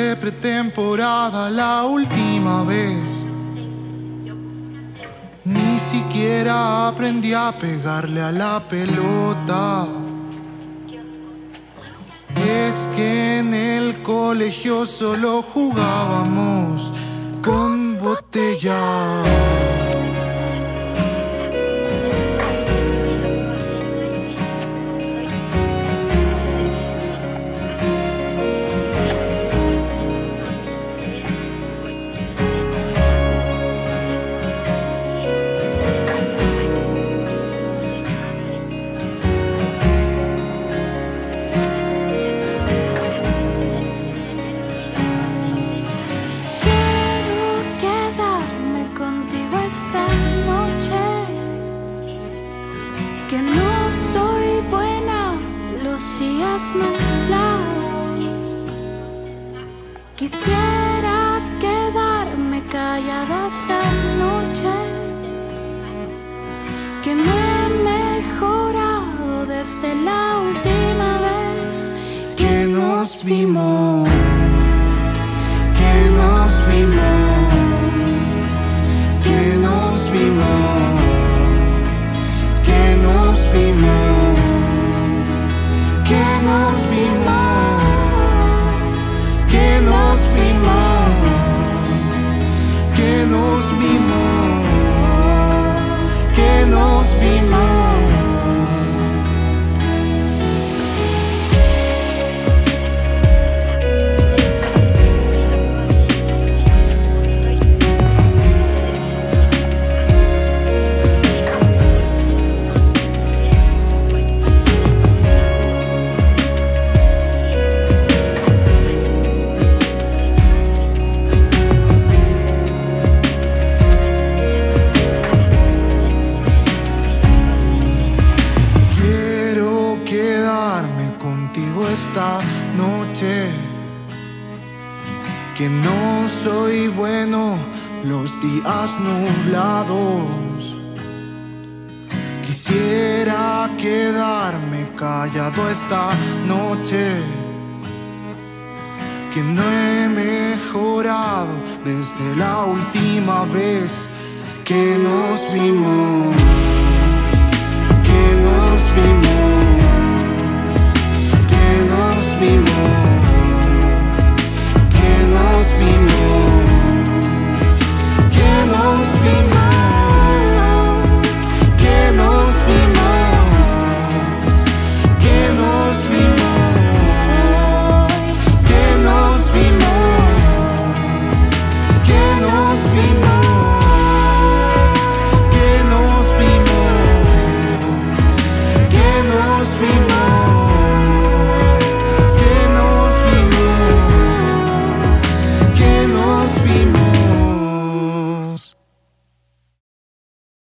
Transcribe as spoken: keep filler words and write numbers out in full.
de pretemporada la última vez. Ni siquiera aprendí a pegarle a la pelota. Es que en el colegio solo jugábamos con botella. Que no soy buena, los días nublados. Quisiera quedarme callada esta noche, que no he mejorado desde la última vez que nos vimos, que nos vimos, que nos vimos. Nos vimos, que nos vimos, que nos vimos, que nos vimos, que nos vimos. Esta noche, que no soy bueno los días nublados. Quisiera quedarme callado esta noche, que no he mejorado desde la última vez que nos vimos.